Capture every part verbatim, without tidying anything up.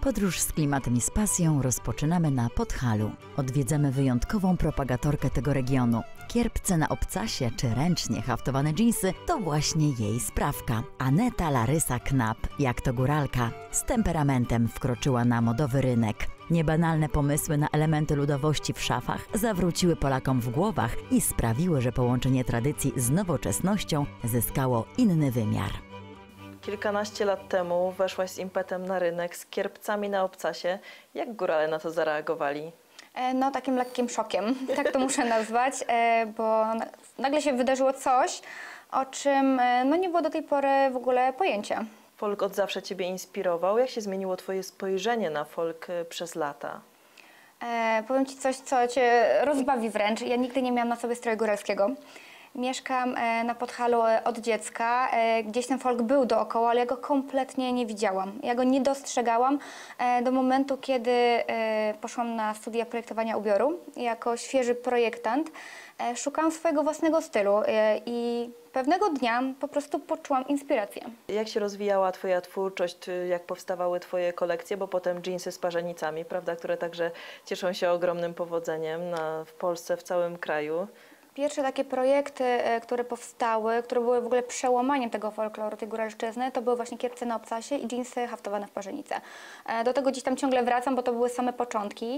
Podróż z klimatem i z pasją rozpoczynamy na Podhalu. Odwiedzamy wyjątkową propagatorkę tego regionu. Kierpce na obcasie czy ręcznie haftowane dżinsy to właśnie jej sprawka. Aneta Larysa Knap, jak to góralka, z temperamentem wkroczyła na modowy rynek. Niebanalne pomysły na elementy ludowości w szafach zawróciły Polakom w głowach i sprawiły, że połączenie tradycji z nowoczesnością zyskało inny wymiar. Kilkanaście lat temu weszłaś z impetem na rynek z kierpcami na obcasie. Jak górale na to zareagowali? No takim lekkim szokiem, tak to muszę nazwać, bo nagle się wydarzyło coś, o czym no, nie było do tej pory w ogóle pojęcia. Folk od zawsze Ciebie inspirował. Jak się zmieniło Twoje spojrzenie na folk przez lata? E, powiem Ci coś, co Cię rozbawi wręcz. Ja nigdy nie miałam na sobie stroju góralskiego. Mieszkam na Podhalu od dziecka, gdzieś ten folk był dookoła, ale ja go kompletnie nie widziałam. Ja go nie dostrzegałam do momentu, kiedy poszłam na studia projektowania ubioru. Jako świeży projektant szukałam swojego własnego stylu i pewnego dnia po prostu poczułam inspirację. Jak się rozwijała Twoja twórczość, jak powstawały Twoje kolekcje, bo potem dżinsy z parzenicami, prawda, które także cieszą się ogromnym powodzeniem na, w Polsce, w całym kraju. Pierwsze takie projekty, które powstały, które były w ogóle przełamaniem tego folkloru, tej góralszczyzny, to były właśnie kierpce na obcasie i dżinsy haftowane w parzenice. Do tego dziś tam ciągle wracam, bo to były same początki,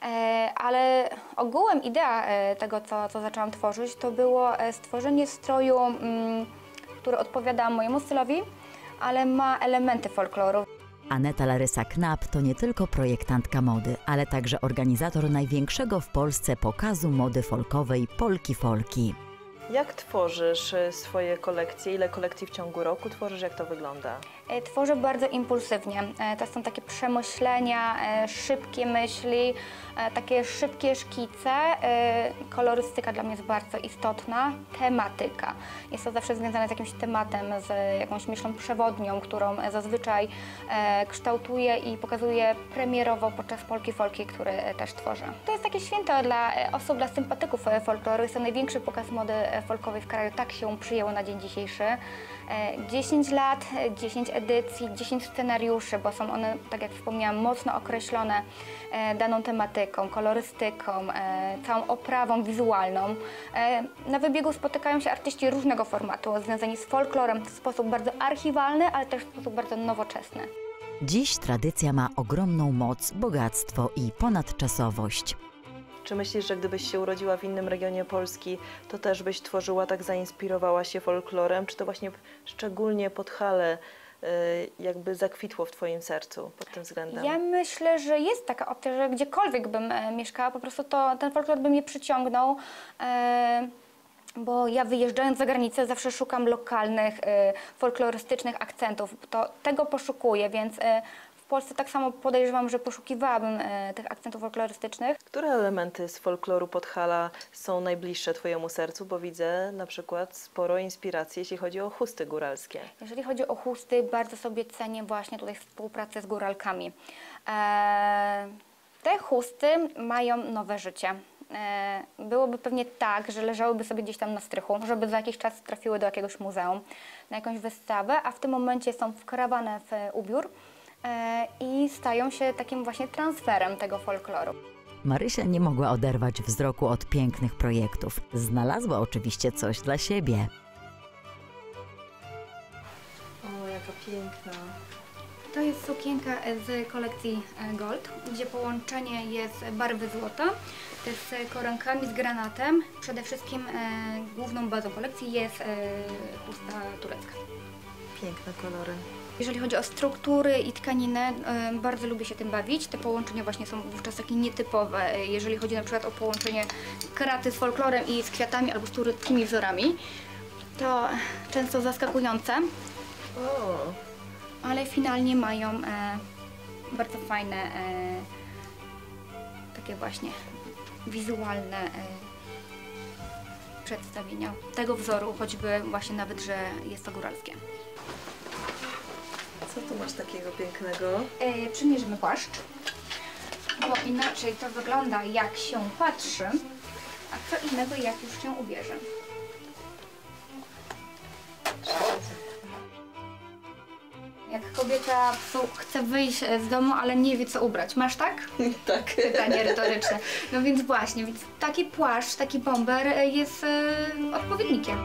ale ogółem idea tego, co, co zaczęłam tworzyć, to było stworzenie stroju, który odpowiada mojemu stylowi, ale ma elementy folkloru. Aneta Larysa Knap to nie tylko projektantka mody, ale także organizator największego w Polsce pokazu mody folkowej Polki Folki. Jak tworzysz swoje kolekcje? Ile kolekcji w ciągu roku tworzysz? Jak to wygląda? Tworzę bardzo impulsywnie. To są takie przemyślenia, szybkie myśli, takie szybkie szkice. Kolorystyka dla mnie jest bardzo istotna. Tematyka. Jest to zawsze związane z jakimś tematem, z jakąś myślą przewodnią, którą zazwyczaj kształtuję i pokazuję premierowo podczas Polki Folki, które też tworzę. To jest takie święto dla osób, dla sympatyków folkloru. Jest to największy pokaz mody folkowej w kraju. Tak się przyjęło na dzień dzisiejszy. dziesięć lat, dziesięć edycji, dziesięć scenariuszy, bo są one, tak jak wspomniałam, mocno określone daną tematyką, kolorystyką, całą oprawą wizualną. Na wybiegu spotykają się artyści różnego formatu, związani z folklorem w sposób bardzo archiwalny, ale też w sposób bardzo nowoczesny. Dziś tradycja ma ogromną moc, bogactwo i ponadczasowość. Czy myślisz, że gdybyś się urodziła w innym regionie Polski, to też byś tworzyła, tak zainspirowała się folklorem? Czy to właśnie szczególnie Podhale jakby zakwitło w Twoim sercu pod tym względem? Ja myślę, że jest taka opcja, że gdziekolwiek bym mieszkała, po prostu to, ten folklor by mnie przyciągnął. Bo ja wyjeżdżając za granicę zawsze szukam lokalnych, folklorystycznych akcentów. To tego poszukuję, więc w Polsce tak samo podejrzewam, że poszukiwałabym tych akcentów folklorystycznych. Które elementy z folkloru Podhala są najbliższe Twojemu sercu? Bo widzę na przykład sporo inspiracji, jeśli chodzi o chusty góralskie. Jeżeli chodzi o chusty, bardzo sobie cenię właśnie tutaj współpracę z góralkami. Te chusty mają nowe życie. Byłoby pewnie tak, że leżałyby sobie gdzieś tam na strychu, żeby za jakiś czas trafiły do jakiegoś muzeum, na jakąś wystawę, a w tym momencie są wkrawane w ubiór i stają się takim właśnie transferem tego folkloru. Marysia nie mogła oderwać wzroku od pięknych projektów. Znalazła oczywiście coś dla siebie. O, jaka piękna. To jest sukienka z kolekcji Gold, gdzie połączenie jest barwy złota z koronkami, z granatem. Przede wszystkim e, główną bazą kolekcji jest e, chusta turecka. Piękne kolory. Jeżeli chodzi o struktury i tkaninę, e, bardzo lubię się tym bawić. Te połączenia właśnie są wówczas takie nietypowe. Jeżeli chodzi na przykład o połączenie kraty z folklorem i z kwiatami albo z tureckimi wzorami, to często zaskakujące. O. Ale finalnie mają e, bardzo fajne, e, takie właśnie wizualne e, przedstawienia tego wzoru, choćby właśnie nawet, że jest to góralskie. Co tu masz takiego pięknego? E, przymierzymy płaszcz, bo inaczej to wygląda, jak się patrzy, a co innego, jak już się ubierze. Jak Kobieta chce wyjść z domu, ale nie wie co ubrać. Masz tak? Tak. Pytanie retoryczne. No więc właśnie, więc taki płaszcz, taki bomber jest e, odpowiednikiem.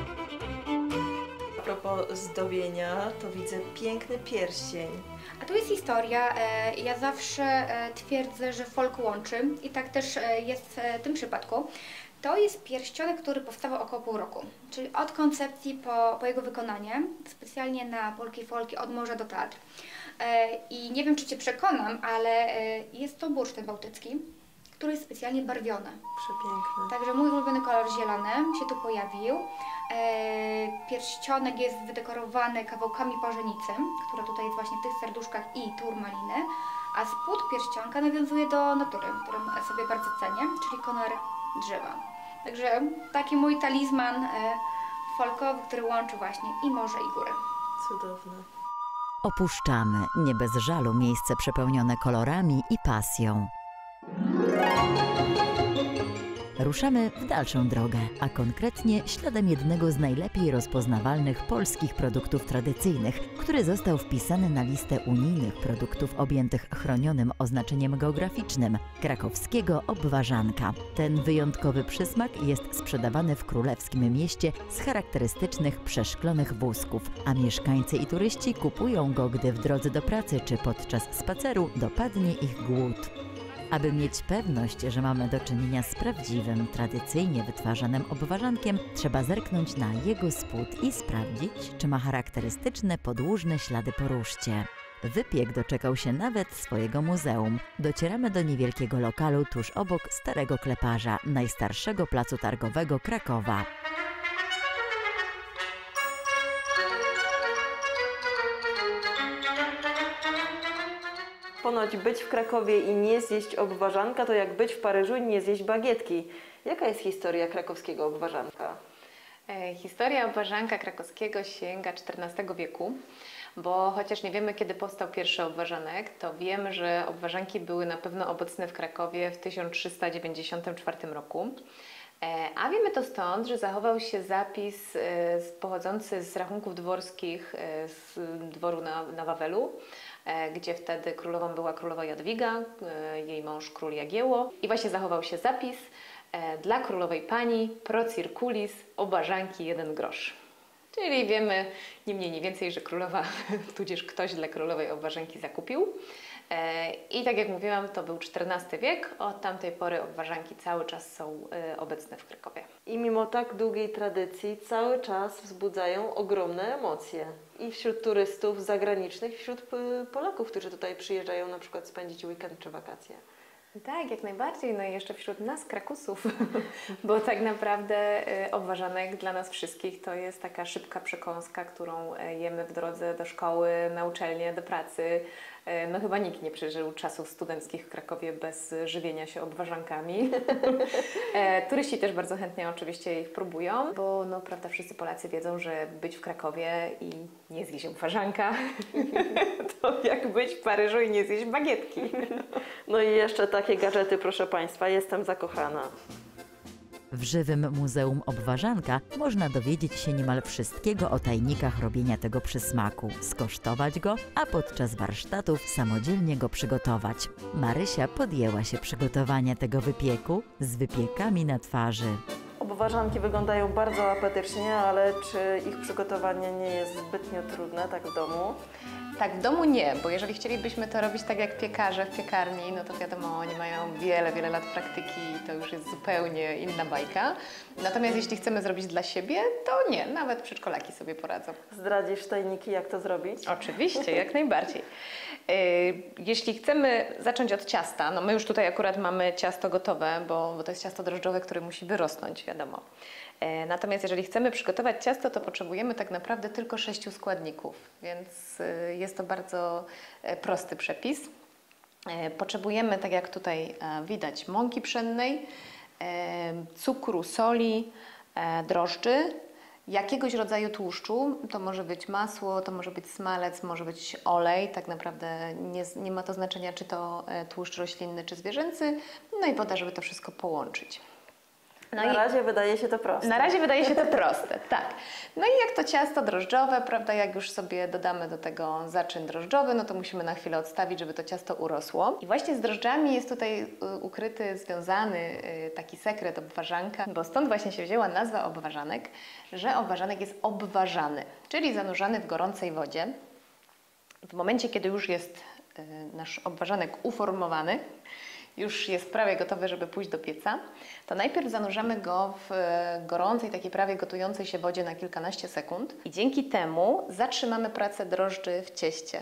A propos zdobienia, to widzę piękny pierścień. A tu jest historia. E, ja zawsze e, twierdzę, że folk łączy i tak też e, jest w tym przypadku. To jest pierścionek, który powstawał około pół roku, czyli od koncepcji po, po jego wykonanie, specjalnie na Polki Folki od morza do Tatr. E, I nie wiem, czy Cię przekonam, ale e, jest to bursztyn bałtycki, który jest specjalnie barwiony. Przepiękny. Także mój ulubiony kolor zielony się tu pojawił. E, pierścionek jest wydekorowany kawałkami parzenicy, która tutaj jest właśnie w tych serduszkach i turmaliny, a spód pierścionka nawiązuje do natury, którą sobie bardzo cenię, czyli kolor drzewa. Także taki mój talizman e, folkowy, który łączy właśnie i morze, i góry. Cudowne. Opuszczamy nie bez żalu miejsce przepełnione kolorami i pasją. Ruszamy w dalszą drogę, a konkretnie śladem jednego z najlepiej rozpoznawalnych polskich produktów tradycyjnych, który został wpisany na listę unijnych produktów objętych chronionym oznaczeniem geograficznym – krakowskiego obwarzanka. Ten wyjątkowy przysmak jest sprzedawany w królewskim mieście z charakterystycznych przeszklonych wózków, a mieszkańcy i turyści kupują go, gdy w drodze do pracy czy podczas spaceru dopadnie ich głód. Aby mieć pewność, że mamy do czynienia z prawdziwym, tradycyjnie wytwarzanym obwarzankiem, trzeba zerknąć na jego spód i sprawdzić, czy ma charakterystyczne podłużne ślady po ruszcie. Wypiek doczekał się nawet swojego muzeum. Docieramy do niewielkiego lokalu tuż obok Starego Kleparza, najstarszego placu targowego Krakowa. Ponoć być w Krakowie i nie zjeść obwarzanka to jak być w Paryżu i nie zjeść bagietki. Jaka jest historia krakowskiego obwarzanka? E, historia obwarzanka krakowskiego sięga czternastego wieku, bo chociaż nie wiemy, kiedy powstał pierwszy obwarzanek, to wiemy, że obwarzanki były na pewno obecne w Krakowie w tysiąc trzysta dziewięćdziesiątym czwartym roku. E, a wiemy to stąd, że zachował się zapis e, pochodzący z rachunków dworskich e, z dworu na, na Wawelu, gdzie wtedy królową była królowa Jadwiga, jej mąż król Jagiełło. I właśnie zachował się zapis dla królowej pani pro circulis obwarzanki jeden grosz. Czyli wiemy nie mniej, nie więcej, że królowa, tudzież ktoś dla królowej obwarzanki zakupił. I tak jak mówiłam, to był czternasty wiek, od tamtej pory obwarzanki cały czas są obecne w Krakowie. I mimo tak długiej tradycji cały czas wzbudzają ogromne emocje. I wśród turystów zagranicznych, i wśród Polaków, którzy tutaj przyjeżdżają na przykład spędzić weekend czy wakacje. Tak, jak najbardziej. No i jeszcze wśród nas, Krakusów, bo tak naprawdę obwarzanek dla nas wszystkich to jest taka szybka przekąska, którą jemy w drodze do szkoły, na uczelnię, do pracy. No chyba nikt nie przeżył czasów studenckich w Krakowie bez żywienia się obwarzankami. Turyści też bardzo chętnie oczywiście ich próbują, bo no prawda, wszyscy Polacy wiedzą, że być w Krakowie i nie zjeść obwarzanka to jak być w Paryżu i nie zjeść bagietki. No i jeszcze takie gadżety, proszę Państwa, jestem zakochana. W żywym Muzeum Obwarzanka można dowiedzieć się niemal wszystkiego o tajnikach robienia tego przysmaku, skosztować go, a podczas warsztatów samodzielnie go przygotować. Marysia podjęła się przygotowania tego wypieku z wypiekami na twarzy. Obwarzanki wyglądają bardzo apetycznie, ale czy ich przygotowanie nie jest zbytnio trudne tak w domu? Tak, w domu nie, bo jeżeli chcielibyśmy to robić tak jak piekarze w piekarni, no to wiadomo, oni mają wiele, wiele lat praktyki i to już jest zupełnie inna bajka. Natomiast jeśli chcemy zrobić dla siebie, to nie, nawet przedszkolaki sobie poradzą. Zdradzisz tajniki, jak to zrobić? Oczywiście, jak najbardziej. Jeśli chcemy zacząć od ciasta, no my już tutaj akurat mamy ciasto gotowe, bo, bo to jest ciasto drożdżowe, które musi wyrosnąć, wiadomo. Natomiast jeżeli chcemy przygotować ciasto, to potrzebujemy tak naprawdę tylko sześciu składników, więc jest to bardzo prosty przepis. Potrzebujemy, tak jak tutaj widać, mąki pszennej, cukru, soli, drożdży, jakiegoś rodzaju tłuszczu. To może być masło, to może być smalec, może być olej. Tak naprawdę nie, nie ma to znaczenia, czy to tłuszcz roślinny, czy zwierzęcy. No i woda, żeby to wszystko połączyć. No na i razie wydaje się to proste. na razie wydaje się to proste, tak. No i jak to ciasto drożdżowe, prawda, jak już sobie dodamy do tego zaczyn drożdżowy, no to musimy na chwilę odstawić, żeby to ciasto urosło. I właśnie z drożdżami jest tutaj y, ukryty, związany y, taki sekret obwarzanka, bo stąd właśnie się wzięła nazwa obwarzanek, że obwarzanek jest obwarzany, czyli zanurzany w gorącej wodzie. W momencie, kiedy już jest y, nasz obwarzanek uformowany, już jest prawie gotowy, żeby pójść do pieca, to najpierw zanurzamy go w gorącej, takiej prawie gotującej się wodzie na kilkanaście sekund i dzięki temu zatrzymamy pracę drożdży w cieście.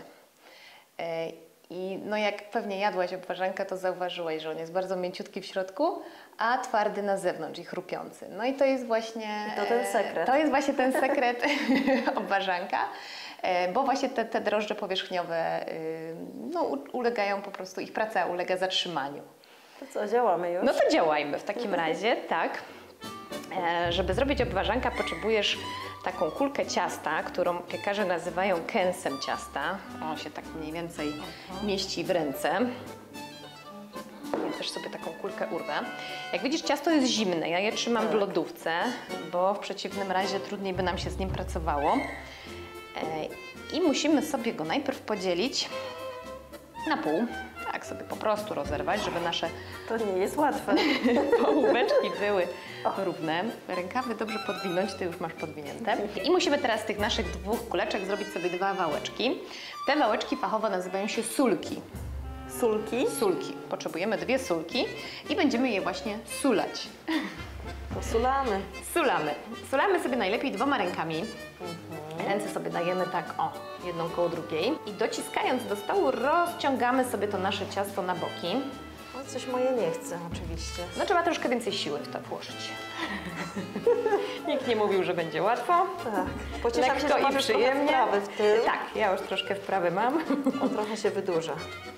I no jak pewnie jadłaś obwarzanka, to zauważyłaś, że on jest bardzo mięciutki w środku, a twardy na zewnątrz i chrupiący. No i to jest właśnie... I to ten sekret. To jest właśnie ten sekret obwarzanka. Bo właśnie te, te drożdże powierzchniowe no, ulegają po prostu, ich praca ulega zatrzymaniu. To co, działamy już? No to działajmy w takim razie, tak. E, żeby zrobić obwarzanka, potrzebujesz taką kulkę ciasta, którą piekarze nazywają kęsem ciasta. On się tak mniej więcej mieści w ręce. Ja też sobie taką kulkę urwę. Jak widzisz, ciasto jest zimne. Ja je trzymam w lodówce, bo w przeciwnym razie trudniej by nam się z nim pracowało. I musimy sobie go najpierw podzielić na pół, tak sobie po prostu rozerwać, żeby nasze To nie jest łatwe. połóweczki były równe. Rękawy dobrze podwinąć, ty już masz podwinięte. I musimy teraz z tych naszych dwóch kuleczek zrobić sobie dwa wałeczki. Te wałeczki fachowo nazywają się sulki. Sulki? Sulki. Potrzebujemy dwie sulki i będziemy je właśnie sulać. To sulamy. Sulamy. Sulamy sobie najlepiej dwoma rękami. Ręce sobie dajemy tak, o, jedną koło drugiej. I dociskając do stołu, rozciągamy sobie to nasze ciasto na boki. O, coś moje nie chce, oczywiście. No trzeba troszkę więcej siły w to włożyć. Nikt nie mówił, że będzie łatwo. Tak. Pocieszam się, Lekko że i masz już przyjemnie. trochę wprawy w tył. Tak, ja już troszkę wprawy mam. On trochę się wydłuża.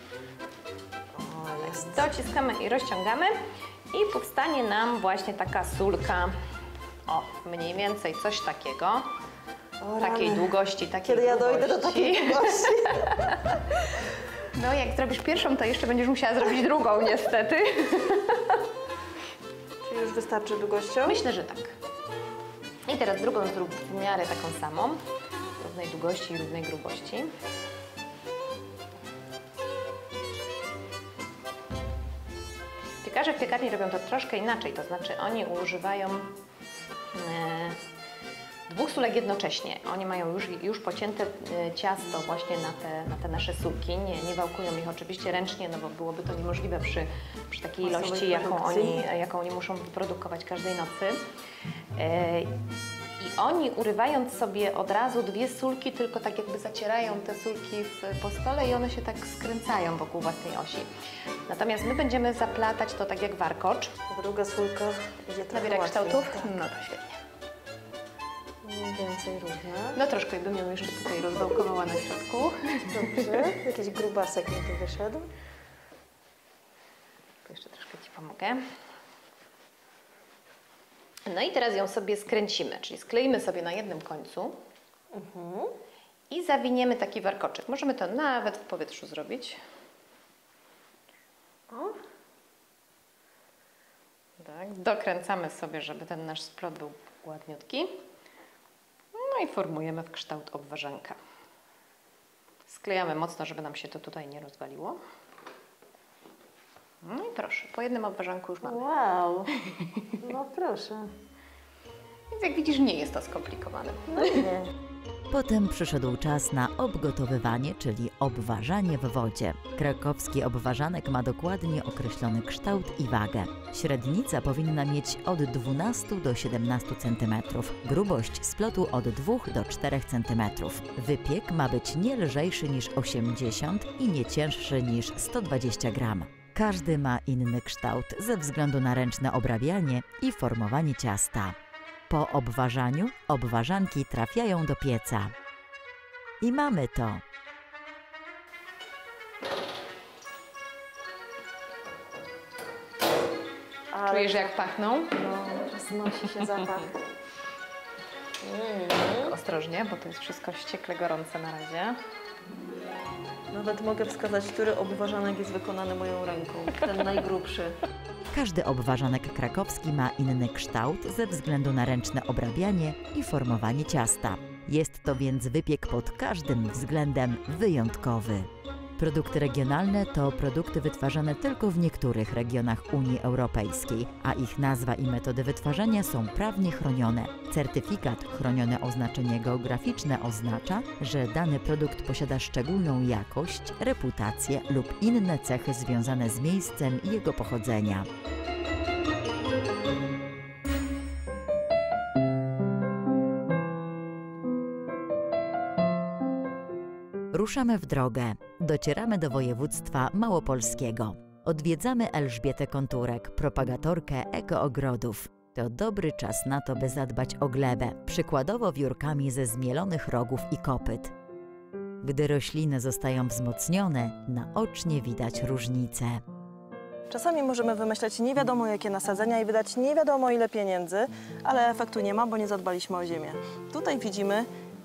O, jest. Dociskamy i rozciągamy i powstanie nam właśnie taka sulka, o, mniej więcej coś takiego. O, Takiej rany. długości, takiej Kiedy ja dojdę do grubości. takiej długości. No jak zrobisz pierwszą, to jeszcze będziesz musiała zrobić drugą niestety. Czy już wystarczy długością? Myślę, że tak. I teraz drugą zrób w miarę taką samą, równej długości i równej grubości. Piekarze w piekarni robią to troszkę inaczej, to znaczy oni używają e, dwóch sulek jednocześnie. Oni mają już, już pocięte e, ciasto właśnie na te, na te nasze sulki. Nie, nie wałkują ich oczywiście ręcznie, no bo byłoby to niemożliwe przy, przy takiej Masowej ilości, jaką produkcji. oni, jaką oni muszą wyprodukować każdej nocy. E, I oni urywając sobie od razu dwie sulki, tylko tak jakby zacierają te sulki w, po stole i one się tak skręcają wokół własnej osi. Natomiast my będziemy zaplatać to tak jak warkocz. Druga sulka idzie trochę Nabiera łatwiej. kształtów? Tak. No to świetnie. Mniej więcej równe. No troszkę bym ją jeszcze tutaj rozwałkowała na środku. Dobrze. Jakiś grubasek mi tu wyszedł. Tu jeszcze troszkę Ci pomogę. No i teraz ją sobie skręcimy, czyli skleimy sobie na jednym końcu Mhm. i zawiniemy taki warkoczyk. Możemy to nawet w powietrzu zrobić. O. Tak, dokręcamy sobie, żeby ten nasz splot był ładniutki. No i formujemy w kształt obwarzanka. Sklejamy mocno, żeby nam się to tutaj nie rozwaliło. No i proszę, po jednym obwarzanku już mamy. Wow. No proszę. Więc jak widzisz, nie jest to skomplikowane. No nie. Potem przyszedł czas na obgotowywanie, czyli obwarzanie w wodzie. Krakowski obwarzanek ma dokładnie określony kształt i wagę. Średnica powinna mieć od dwunastu do siedemnastu centymetrów, grubość splotu od dwóch do czterech centymetrów. Wypiek ma być nie lżejszy niż osiemdziesiąt i nie cięższy niż sto dwadzieścia gram. Każdy ma inny kształt ze względu na ręczne obrabianie i formowanie ciasta. Po obwarzaniu obwarzanki trafiają do pieca. I mamy to. Ale Czujesz, jak pachną? no, znosi się zapach. Mm. Ostrożnie, bo to jest wszystko ściekle gorące na razie. Nawet mogę wskazać, który obwarzanek jest wykonany moją ręką. Ten najgrubszy. Każdy obwarzanek krakowski ma inny kształt ze względu na ręczne obrabianie i formowanie ciasta. Jest to więc wypiek pod każdym względem wyjątkowy. Produkty regionalne to produkty wytwarzane tylko w niektórych regionach Unii Europejskiej, a ich nazwa i metody wytwarzania są prawnie chronione. Certyfikat chronione oznaczenie geograficzne oznacza, że dany produkt posiada szczególną jakość, reputację lub inne cechy związane z miejscem jego pochodzenia. Ruszamy w drogę. Docieramy do województwa małopolskiego. Odwiedzamy Elżbietę Konturek, propagatorkę ekoogrodów. To dobry czas na to, by zadbać o glebę, przykładowo wiórkami ze zmielonych rogów i kopyt. Gdy rośliny zostają wzmocnione, naocznie widać różnice. Czasami możemy wymyślać nie wiadomo jakie nasadzenia i wydać nie wiadomo ile pieniędzy, ale efektu nie ma, bo nie zadbaliśmy o ziemię. Tutaj widzimy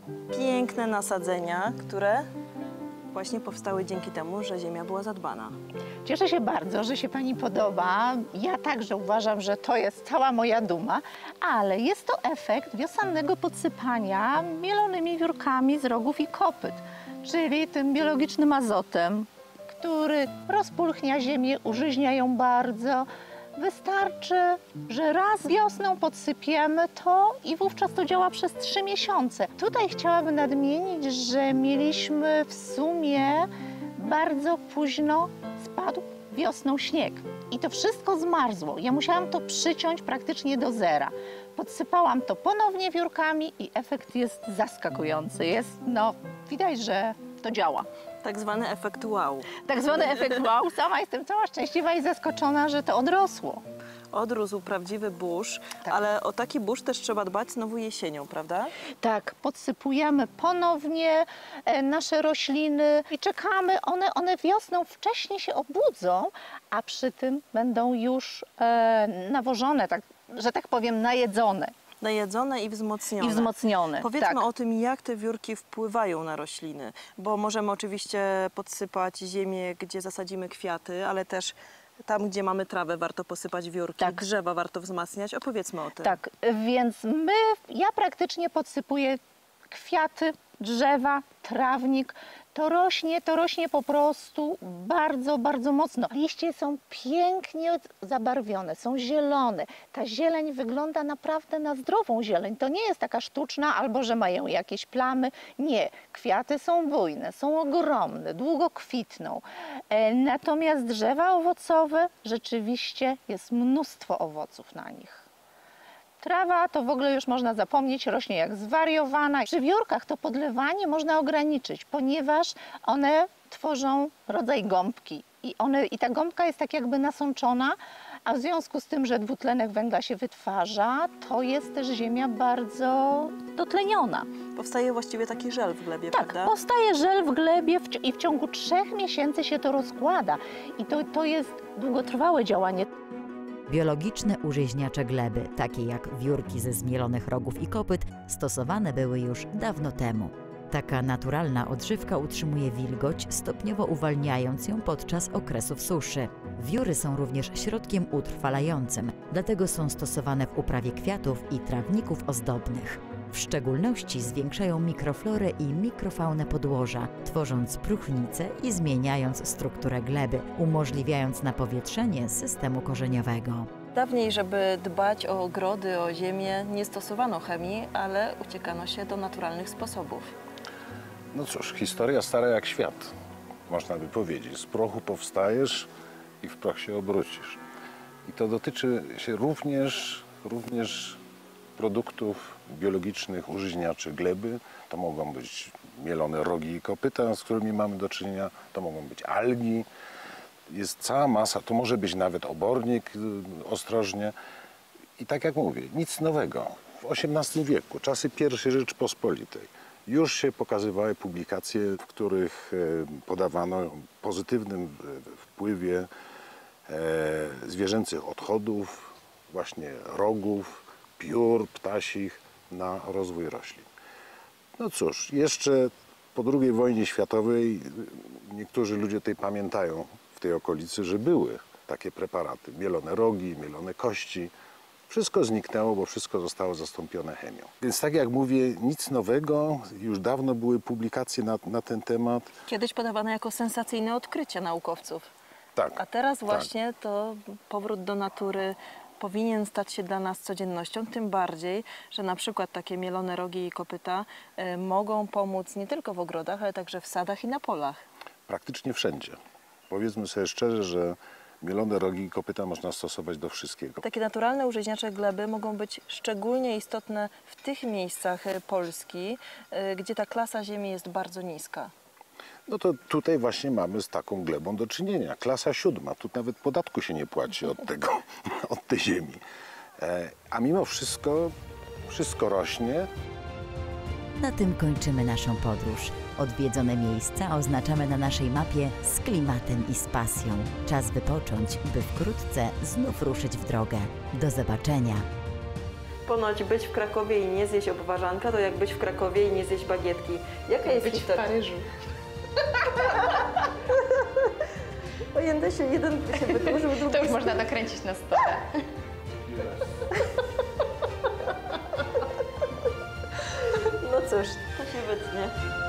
piękne nasadzenia, które właśnie powstały dzięki temu, że ziemia była zadbana. Cieszę się bardzo, że się Pani podoba. Ja także uważam, że to jest cała moja duma, ale jest to efekt wiosennego podsypania mielonymi wiórkami z rogów i kopyt, czyli tym biologicznym azotem, który rozpulchnia ziemię, użyźnia ją bardzo. Wystarczy, że raz wiosną podsypiemy to i wówczas to działa przez trzy miesiące. Tutaj chciałabym nadmienić, że mieliśmy w sumie bardzo późno spadł wiosną śnieg i to wszystko zmarzło. Ja musiałam to przyciąć praktycznie do zera. Podsypałam to ponownie wiórkami i efekt jest zaskakujący. Jest, no, widać, że to działa. Tak zwany efekt wow. Tak zwany efekt wow. Sama jestem cała szczęśliwa i zaskoczona, że to odrosło. Odrósł prawdziwy burz, Tak. ale o taki burz też trzeba dbać znowu jesienią, prawda? Tak, podsypujemy ponownie e, nasze rośliny i czekamy. One, one wiosną wcześniej się obudzą, a przy tym będą już e, nawożone, tak, że tak powiem, najedzone Najedzone i wzmocnione. i wzmocnione. Powiedzmy tak. o tym, jak te wiórki wpływają na rośliny, bo możemy oczywiście podsypać ziemię, gdzie zasadzimy kwiaty, ale też tam, gdzie mamy trawę, warto posypać wiórki, Tak. drzewa warto wzmacniać. Opowiedzmy o tym. Tak, więc my, ja praktycznie podsypuję kwiaty, drzewa, trawnik. To rośnie, to rośnie po prostu bardzo, bardzo mocno. Liście są pięknie zabarwione, są zielone. Ta zieleń wygląda naprawdę na zdrową zieleń. To nie jest taka sztuczna albo że mają jakieś plamy. Nie, kwiaty są bujne, są ogromne, długo kwitną. E, natomiast drzewa owocowe rzeczywiście jest mnóstwo owoców na nich. Trawa to w ogóle już można zapomnieć, rośnie jak zwariowana. Przy wiórkach to podlewanie można ograniczyć, ponieważ one tworzą rodzaj gąbki i, one, i ta gąbka jest tak jakby nasączona, a w związku z tym, że dwutlenek węgla się wytwarza, to jest też ziemia bardzo dotleniona. Powstaje właściwie taki żel w glebie, Tak, prawda? powstaje żel w glebie w, i w ciągu trzech miesięcy się to rozkłada i to, to jest długotrwałe działanie. Biologiczne użyźniacze gleby, takie jak wiórki ze zmielonych rogów i kopyt, stosowane były już dawno temu. Taka naturalna odżywka utrzymuje wilgoć, stopniowo uwalniając ją podczas okresów suszy. Wióry są również środkiem utrwalającym, dlatego są stosowane w uprawie kwiatów i trawników ozdobnych. W szczególności zwiększają mikroflorę i mikrofaunę podłoża, tworząc próchnicę i zmieniając strukturę gleby, umożliwiając napowietrzenie systemu korzeniowego. Dawniej, żeby dbać o ogrody, o ziemię, nie stosowano chemii, ale uciekano się do naturalnych sposobów. No cóż, historia stara jak świat, można by powiedzieć. Z prochu powstajesz i w proch się obrócisz. I to dotyczy się również, również produktów biologicznych, użyźniaczy gleby. To mogą być mielone rogi i kopyta, z którymi mamy do czynienia. To mogą być algi. Jest cała masa, to może być nawet obornik, ostrożnie. I tak jak mówię, nic nowego. W osiemnastym wieku, czasy pierwszej Rzeczypospolitej, już się pokazywały publikacje, w których podawano pozytywnym wpływie zwierzęcych odchodów, właśnie rogów, piór ptasich na rozwój roślin. No cóż, jeszcze po drugiej wojnie światowej niektórzy ludzie tutaj pamiętają w tej okolicy, że były takie preparaty, mielone rogi, mielone kości. Wszystko zniknęło, bo wszystko zostało zastąpione chemią. Więc tak jak mówię, nic nowego, już dawno były publikacje na, na ten temat. Kiedyś podawane jako sensacyjne odkrycia naukowców. Tak, A teraz tak. właśnie to powrót do natury powinien stać się dla nas codziennością, tym bardziej, że na przykład takie mielone rogi i kopyta y, mogą pomóc nie tylko w ogrodach, ale także w sadach i na polach. Praktycznie wszędzie. Powiedzmy sobie szczerze, że mielone rogi i kopyta można stosować do wszystkiego. Takie naturalne użyźniacze gleby mogą być szczególnie istotne w tych miejscach y, Polski, y, gdzie ta klasa ziemi jest bardzo niska. No to tutaj właśnie mamy z taką glebą do czynienia. Klasa siódma. Tu nawet podatku się nie płaci od tego, od tej ziemi. E, a mimo wszystko, wszystko rośnie. Na tym kończymy naszą podróż. Odwiedzone miejsca oznaczamy na naszej mapie z klimatem i z pasją. Czas wypocząć, by wkrótce znów ruszyć w drogę. Do zobaczenia. Ponoć być w Krakowie i nie zjeść obwarzanka to jak być w Krakowie i nie zjeść bagietki. Jaka jest Być w historia? Paryżu. O Jędesie, jeden się wydłużył, drugi... To już można nakręcić na stole. No cóż, to się wytnie.